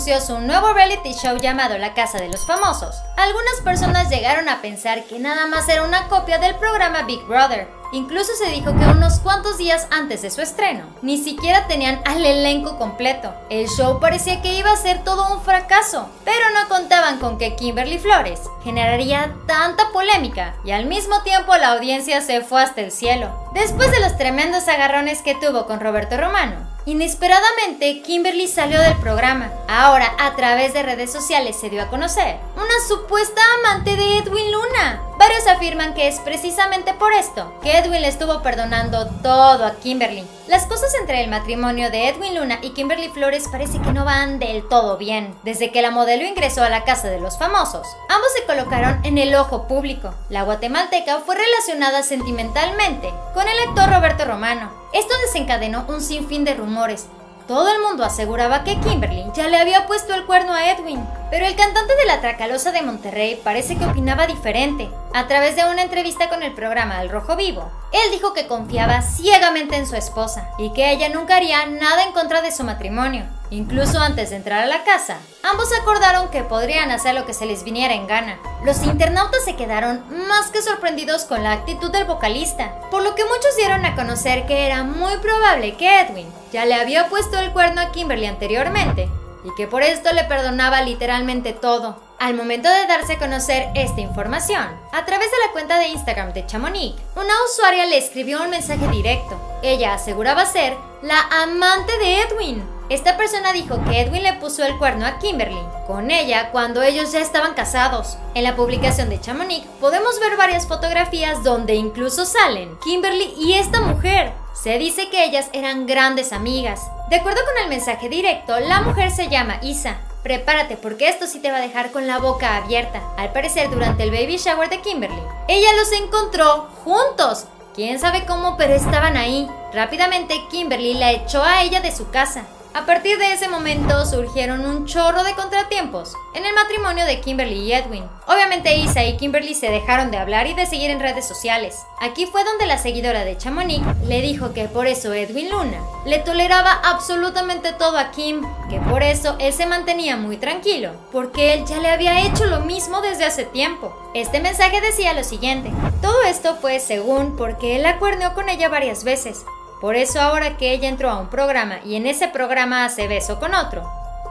anunció su nuevo reality show llamado La Casa de los Famosos. Algunas personas llegaron a pensar que nada más era una copia del programa Big Brother. Incluso se dijo que unos cuantos días antes de su estreno, ni siquiera tenían al elenco completo. El show parecía que iba a ser todo un fracaso, pero no contaban con que Kimberly Flores generaría tanta polémica y al mismo tiempo la audiencia se fue hasta el cielo. Después de los tremendos agarrones que tuvo con Roberto Romano, inesperadamente Kimberly salió del programa. Ahora, a través de redes sociales se dio a conocer una supuesta amante de Edwin Luna. Varios afirman que es precisamente por esto que Edwin le estuvo perdonando todo a Kimberly. Las cosas entre el matrimonio de Edwin Luna y Kimberly Flores parece que no van del todo bien. Desde que la modelo ingresó a la Casa de los Famosos, ambos se colocaron en el ojo público. La guatemalteca fue relacionada sentimentalmente con el actor Roberto Romano. Esto desencadenó un sinfín de rumores. Todo el mundo aseguraba que Kimberly ya le había puesto el cuerno a Edwin, pero el cantante de La Tracalosa de Monterrey parece que opinaba diferente. A través de una entrevista con el programa Al Rojo Vivo, él dijo que confiaba ciegamente en su esposa y que ella nunca haría nada en contra de su matrimonio. Incluso antes de entrar a la casa, ambos acordaron que podrían hacer lo que se les viniera en gana. Los internautas se quedaron más que sorprendidos con la actitud del vocalista, por lo que muchos dieron a conocer que era muy probable que Edwin ya le había puesto el cuerno a Kimberly anteriormente y que por esto le perdonaba literalmente todo. Al momento de darse a conocer esta información, a través de la cuenta de Instagram de Chamonix, una usuaria le escribió un mensaje directo. Ella aseguraba ser la amante de Edwin. Esta persona dijo que Edwin le puso el cuerno a Kimberly con ella cuando ellos ya estaban casados. En la publicación de Chamonix podemos ver varias fotografías donde incluso salen Kimberly y esta mujer. Se dice que ellas eran grandes amigas. De acuerdo con el mensaje directo, la mujer se llama Isa. Prepárate porque esto sí te va a dejar con la boca abierta. Al parecer, durante el baby shower de Kimberly, ella los encontró juntos. Quién sabe cómo, pero estaban ahí. Rápidamente Kimberly la echó a ella de su casa. A partir de ese momento surgieron un chorro de contratiempos en el matrimonio de Kimberly y Edwin. Obviamente Isa y Kimberly se dejaron de hablar y de seguir en redes sociales. Aquí fue donde la seguidora de Chamonix le dijo que por eso Edwin Luna le toleraba absolutamente todo a Kim, que por eso él se mantenía muy tranquilo, porque él ya le había hecho lo mismo desde hace tiempo. Este mensaje decía lo siguiente: todo esto fue según porque él la cuerneó con ella varias veces. Por eso ahora que ella entró a un programa y en ese programa hace beso con otro,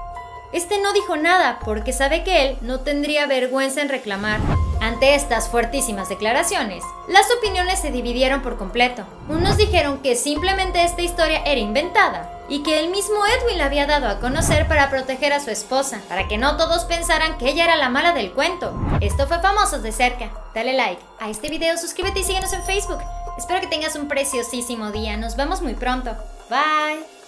este no dijo nada porque sabe que él no tendría vergüenza en reclamar. Ante estas fuertísimas declaraciones, las opiniones se dividieron por completo. Unos dijeron que simplemente esta historia era inventada y que el mismo Edwin la había dado a conocer para proteger a su esposa, para que no todos pensaran que ella era la mala del cuento. Esto fue Famosos de Cerca. Dale like a este video, suscríbete y síguenos en Facebook. Espero que tengas un preciosísimo día. Nos vemos muy pronto. Bye.